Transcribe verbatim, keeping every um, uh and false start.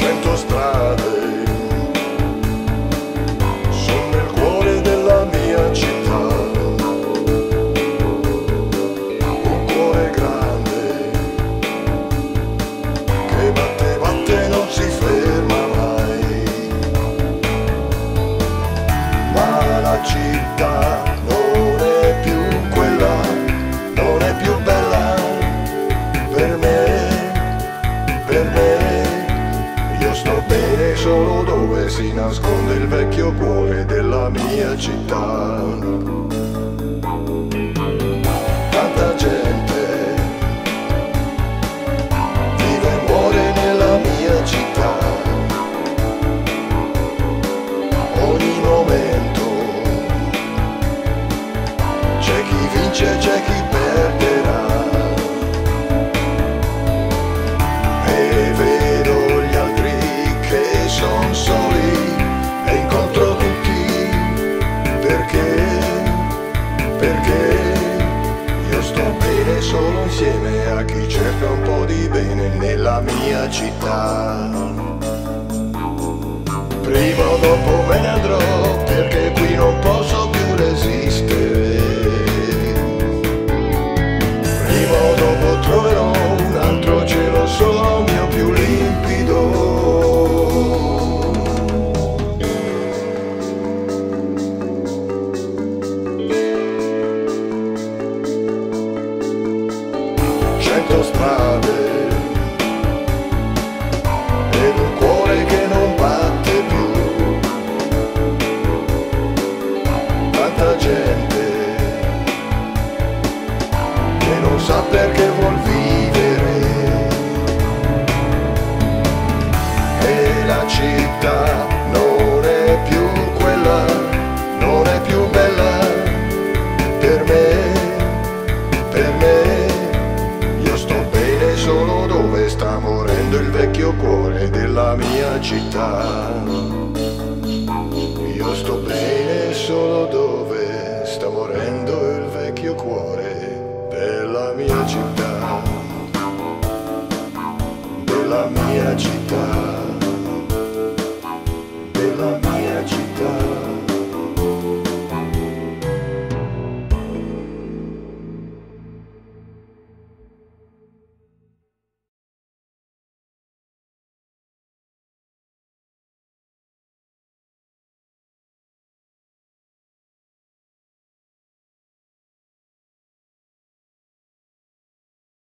Cento strade sono nel cuore della mia città, un cuore grande che batte, batte, non si ferma mai. Ma la città non è più quella, non è più bella per me, per me. Io sto bene solo dove si nasconde il vecchio cuore della mia città. Tanta gente vive e muore nella mia città. Ogni momento c'è chi vince, c'è chi perderà. E vedo gli altri che son soli e incontro tutti perché, perché io sto bene solo insieme a chi cerca un po' di bene nella mia città. Prima o dopo me ne andrò perché qui non posso più resistere. Prima o dopo troverò un altro cielo solo mio più limpido. Cento strade ed un cuore che non batte più. Tanta gente che non sa perché vuol vivere. E la città non è più quella, non è più bella per me, per me. Io sto bene solo dove sta morendo il vecchio cuore della mia città. Io sto bene solo dove sta morendo il vecchio cuore della mia città, della mia città.